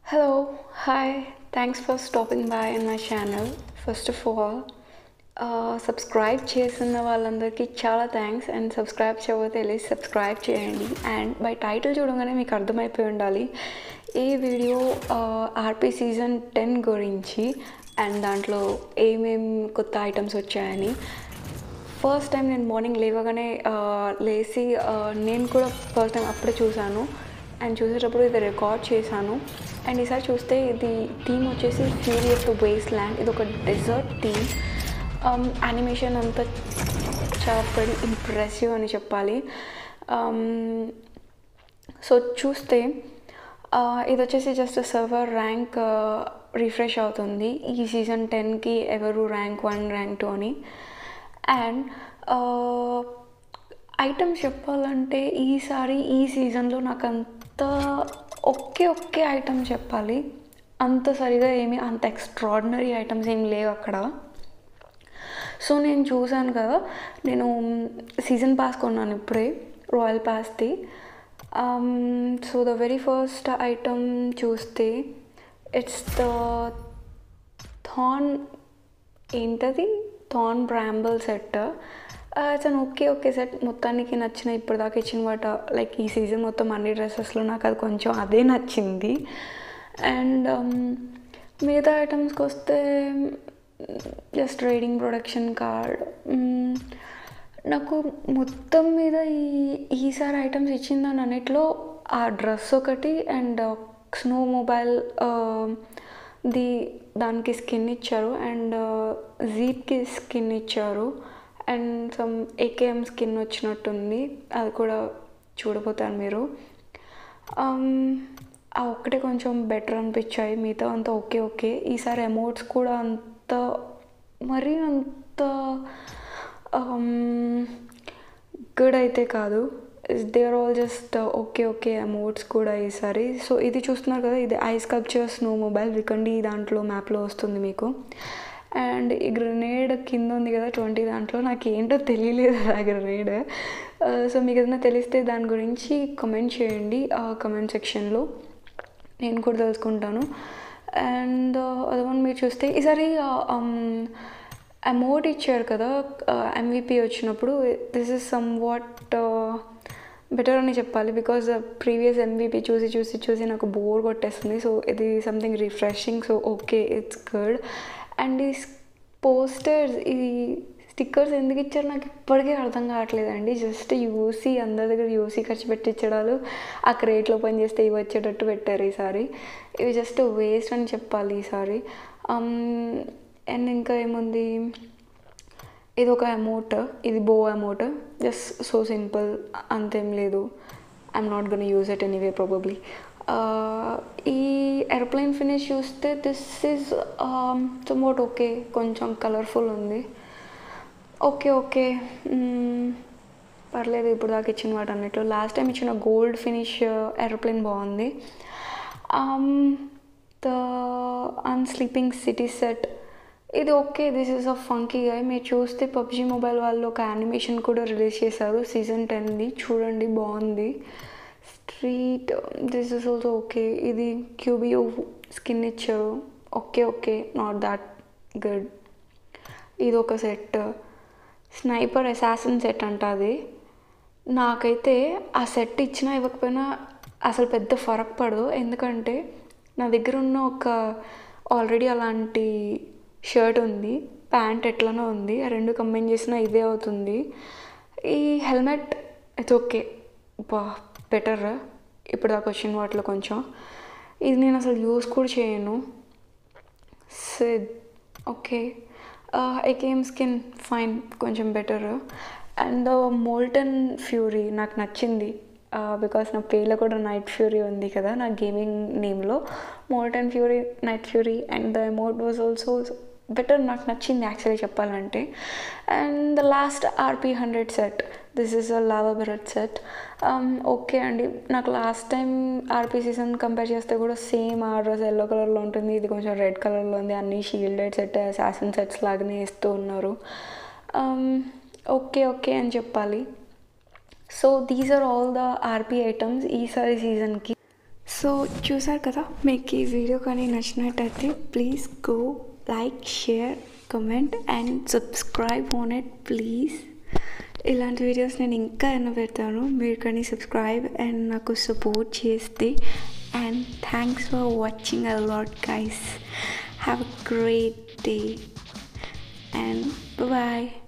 Hello, hi, thanks for stopping by in my channel. First of all, subscribe చేసిన వాళ్ళందరికీ చాలా thanks and subscribe చేయకపోతే వెళ్ళి subscribe చేయండి. అండ్ బై టైటిల్ చూడగానే మీకు అర్థమైపోయి ఉండాలి ఈ వీడియో ఆర్పీ సీజన్ 10 గురించి అండ్ దాంట్లో ఏమేం కొత్త ఐటమ్స్ వచ్చాయని. ఫస్ట్ టైం నేను మార్నింగ్ లేవగానే లేచి నేను కూడా ఫస్ట్ టైం అప్పుడే చూశాను అండ్ చూసేటప్పుడు ఇది రికార్డ్ చేశాను. అండ్ ఈసారి చూస్తే ఇది థీమ్ వచ్చేసి fury of the waste land. ఇది ఒక డెజర్ట్ థీమ్. యానిమేషన్ అంతా చాలా వెరీ ఇంప్రెసివ్ అని చెప్పాలి. సో చూస్తే ఇది వచ్చేసి జస్ట్ సర్వర్ ర్యాంక్ రిఫ్రెష్ అవుతుంది ఈ సీజన్ 10కి ఎవరు ర్యాంక్ 1 ర్యాంక్ 2 అని. అండ్ ఐటమ్స్ చెప్పాలంటే ఈసారి ఈ సీజన్లో నాకు అంత ఒకే ఐటమ్ చెప్పాలి, అంత సరిగా ఏమి అంత ఎక్స్ట్రాడినరీ ఐటమ్స్ ఏమి లేవు అక్కడ. సో నేను చూసాను కదా, నేను సీజన్ పాస్ కొన్నాను ఇప్పుడే రాయల్ పాస్ది. So the very first item చూస్తే it's the thorn bramble set. It's an okay set. మొత్తానికి నచ్చిన ఇప్పటిదాకా ఇచ్చిన వాట లైక్ ఈ సీజన్ మొత్తం అన్ని డ్రెస్సెస్లో నాకు అది కొంచెం అదే నచ్చింది. అండ్ మిగతా ఐటమ్స్కి వస్తే జస్ట్ రీడింగ్ ప్రొడక్షన్ కార్డ్. నాకు మొత్తం మీద ఈసారి ఐటమ్స్ ఇచ్చిందని అన్నిట్లో ఆ డ్రెస్ ఒకటి అండ్ స్నో మొబైల్ దానికి స్కిన్ ఇచ్చారు అండ్ జీప్కి స్కిన్ ఇచ్చారు అండ్ సమ్ ఏకేఎం స్కిన్ వచ్చినట్టుంది, అది కూడా చూడబోతారు మీరు. ఆ ఒక్కటే కొంచెం బెటర్ అనిపించాయి, మిగతా అంతా ఓకే. ఈసారి ఎమోట్స్ కూడా మరీ అంత గుడ్ అయితే కాదు. They are all just okay emotes కూడా ఈసారి. సో ఇది చూస్తున్నారు కదా, ఇది ఐ స్కల్ప్చర్ స్నో మొబైల్ వికండి దాంట్లో మ్యాప్లో వస్తుంది మీకు. అండ్ ఈ గ్రెనేడ్ కింద ఉంది కదా 20 దాంట్లో, నాకు ఏంటో తెలియలేదు ఆ గ్రెనేడ్. సో మీకు ఏదైనా తెలిస్తే దాని గురించి కమెంట్ చేయండి కమెంట్ సెక్షన్లో, నేను కూడా తెలుసుకుంటాను. అండ్ అదొకటి మీరు చూస్తే ఈసారి అమౌంట్ ఇచ్చారు కదా MVP వచ్చినప్పుడు. This is somewhat better అని చెప్పాలి, బికాజ్ ప్రీవియస్ MVP చూసి నాకు బోర్ కొట్టేస్తుంది. సో ఇది something refreshing, so okay it's good. And ఈ పోస్టర్స్, ఈ స్టిక్కర్స్ ఎందుకు ఇచ్చారు నాకు ఇప్పటికీ అర్థం కావట్లేదండి. జస్ట్ యూసీ, అందరి దగ్గర యూసీ ఖర్చు పెట్టించడాలు, ఆ క్రేట్లో పని చేస్తే ఇవి వచ్చేటట్టు పెట్టారు ఈసారి. ఇవి జస్ట్ వేస్ట్ అని చెప్పాలి ఈసారి. అండ్ ఇంకా ఏముంది, ఇది ఒక అమౌంట్, ఇది బో అమౌంట్, జస్ట్ సో సింపుల్, అంతేం లేదు. I'm not gonna use it anyway probably. ఈ ఏరోప్లేన్ ఫినిష్ చూస్తే దిస్ ఈజ్ సమ్వాట్ ఓకే, కొంచెం కలర్ఫుల్ ఉంది. ఓకే పర్లేదు ఇప్పుడు దాకా ఇచ్చిన వాటి అన్నిట్లో. లాస్ట్ టైం ఇచ్చిన గోల్డ్ ఫినిష్ ఏరోప్లేన్ బాగుంది. ద అన్స్లీపింగ్ సిటీ సెట్, ఇది okay, this is a funky గా. మీరు చూస్తే పబ్జీ మొబైల్ వాళ్ళు ఒక యానిమేషన్ కూడా రిలీజ్ చేశారు సీజన్ 10ది, చూడండి బాగుంది. Street, this is also okay. ఇది క్యూబియో స్కిన్ ఇచ్చారు, ఓకే నాట్ దాట్ గుడ్. ఇది ఒక సెట్, స్నైపర్ అసాసిన్ సెట్ అంట. అది నాకైతే ఆ సెట్ ఇచ్చినా ఇవ్వకపోయినా అసలు పెద్ద ఫరక్ పడదు, ఎందుకంటే నా దగ్గర ఉన్న ఒక ఆల్రెడీ అలాంటి షర్ట్ ఉంది, ప్యాంట్ ఎట్లనో ఉంది, ఆ రెండు కంబైన్ చేసినా ఇదే అవుతుంది. ఈ హెల్మెట్ ఇట్స్ ఓకే, బెటర్ ఇప్పుడు దాకా వచ్చిన వాటిలో కొంచెం. ఇది నేను అసలు యూస్ కూడా చేయను. సిడ్ ఓకే. ఏకేఎం స్కిన్ ఫైన్, కొంచెం బెటర్. అండ్ మోల్టన్ ఫ్యూరీ నాకు నచ్చింది, బికాస్ నా పేర్లో కూడా నైట్ ఫ్యూరీ ఉంది కదా నా గేమింగ్ నేమ్లో, molten fury, night fury. And the amount was also better, నాకు నచ్చింది యాక్చువల్లీ చెప్పాలంటే. And the last RP 100 set, this is a lava beret set. Okay అండి, నాకు last time RP season compare చేస్తే కూడా సేమ్ ఆ డ్రెస్ ఎల్లో కలర్లో ఉంటుంది, ఇది కొంచెం రెడ్ కలర్లో ఉంది. అన్ని షీల్డెడ్ సెట్, అసాసిన్ సెట్స్ లాగానే వేస్తూ ఉన్నారు. ఓకే అని చెప్పాలి. So these are all the RP items ఈసారి సీజన్కి. సో చూసారు కదా, మీకు ఈ వీడియో కానీ నచ్చినట్టయితే please go like, share, comment and subscribe on it please. ఇలాంటి వీడియోస్ నేను ఇంకా ఎన్నో పెడతాను, మీరు కానీ సబ్స్క్రైబ్ అండ్ నాకు సపోర్ట్ చేస్తే. And thanks for watching a lot guys. Have a great day and bye.